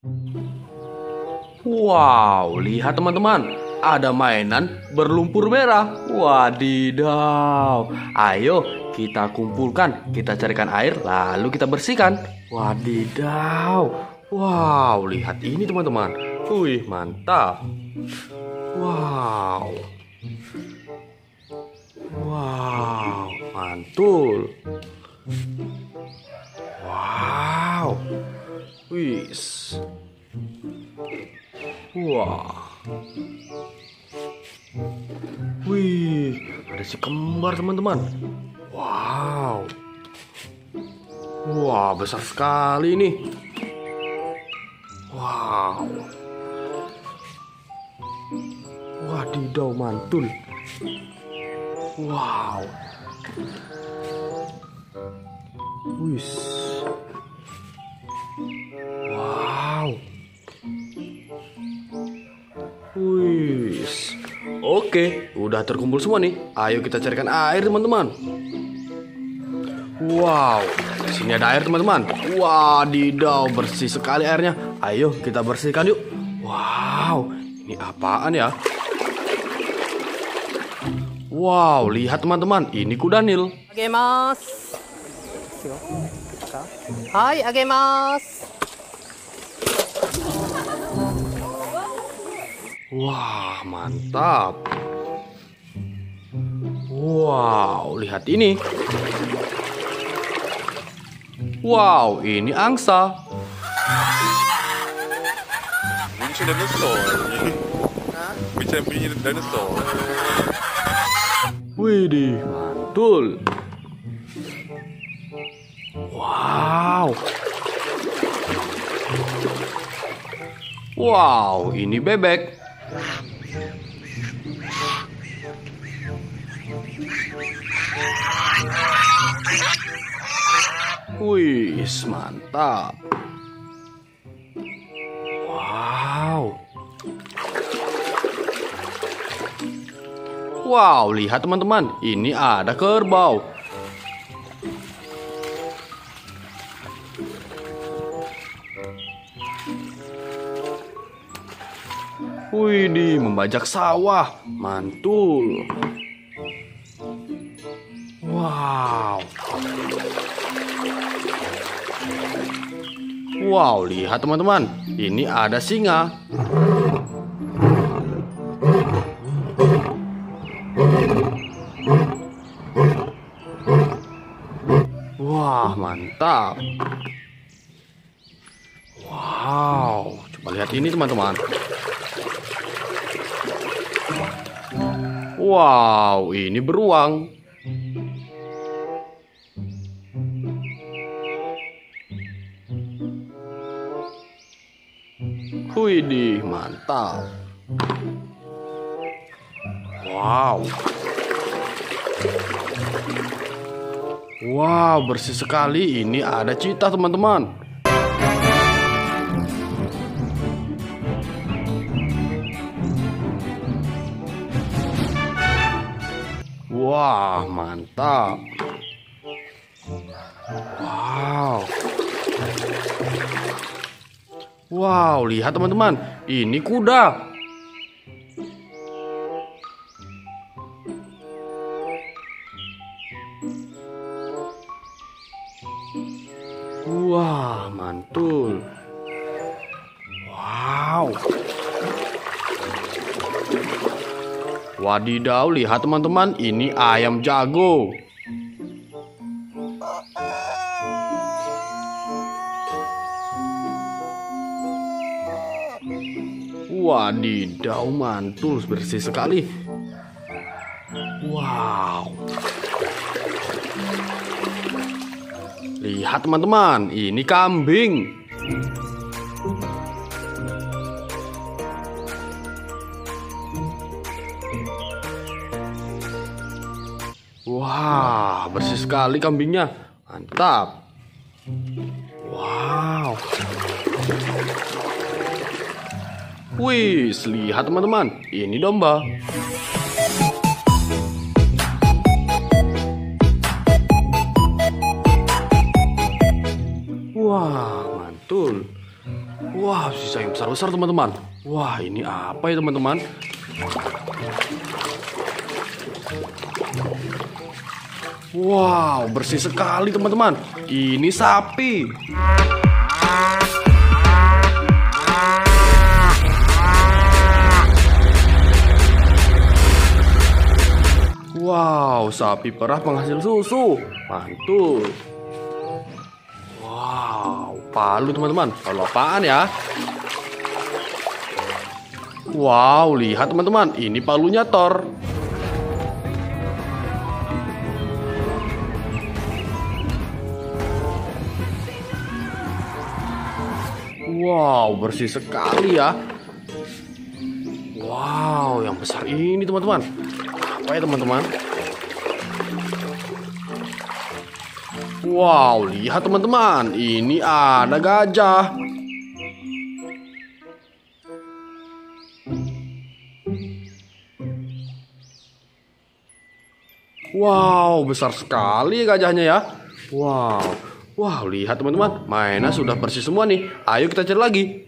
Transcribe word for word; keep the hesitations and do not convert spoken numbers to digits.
Wow, lihat teman-teman, ada mainan berlumpur merah. Wadidaw. Ayo kita kumpulkan, kita carikan air, lalu kita bersihkan. Wadidaw. Wow, lihat ini teman-teman. Wih, mantap. Wow. Wow, mantul. Wow. Wis. Wah. Wih, ada si kembar teman-teman. Wow. Wah, besar sekali ini. Wow. Wadidaw, mantul. Wow. Wis. Wow. Wis. Oke, udah terkumpul semua nih. Ayo kita carikan air, teman-teman. Wow, di sini ada air, teman-teman. Wadidaw, bersih sekali airnya. Ayo kita bersihkan yuk. Wow, ini apaan ya? Wow, lihat teman-teman, ini kuda Nil. Agemasu. Hai, agemasu. Wah, mantap. Wow, lihat ini. Wow, ini angsa. Bunyi dinosaur. Macam bunyi dinosaur. Widih, mantul. Wow. Wow, ini bebek. Wih, mantap. Wow. Wow, lihat teman-teman, ini ada kerbau. Widih, membajak sawah, mantul. Wow. Wow, lihat teman-teman, ini ada singa. Wah, mantap. Wow, coba lihat ini teman-teman. Wow, ini beruang. Widih, mantap. Wow. Wow, bersih sekali. Ini ada cheetah, teman-teman. Wah, mantap. Wow. Wow, lihat teman-teman, ini kuda. Wah, mantul. Wow. Wadidaw, lihat teman-teman, ini ayam jago. Wadidaw, mantul, bersih sekali. Wow. Lihat teman-teman, ini kambing. Wah, bersih sekali kambingnya. Mantap. Wow. Wih, lihat teman-teman, ini domba. Wah, mantul. Wah, Wow, sisa yang besar-besar teman-teman. Wah, ini apa ya teman-teman? Wow, bersih sekali teman-teman. Ini sapi. Wow, sapi perah penghasil susu. Mantul. Wow, palu teman-teman. Palu apaan ya? Wow, lihat teman-teman. Ini palunya Thor. Wow, bersih sekali ya. Wow, yang besar ini teman-teman. Apa ya teman-teman? Wow, lihat teman-teman. Ini ada gajah. Wow, besar sekali gajahnya ya. Wow. Wow, lihat teman-teman. Mainnya sudah bersih semua nih. Ayo kita cari lagi.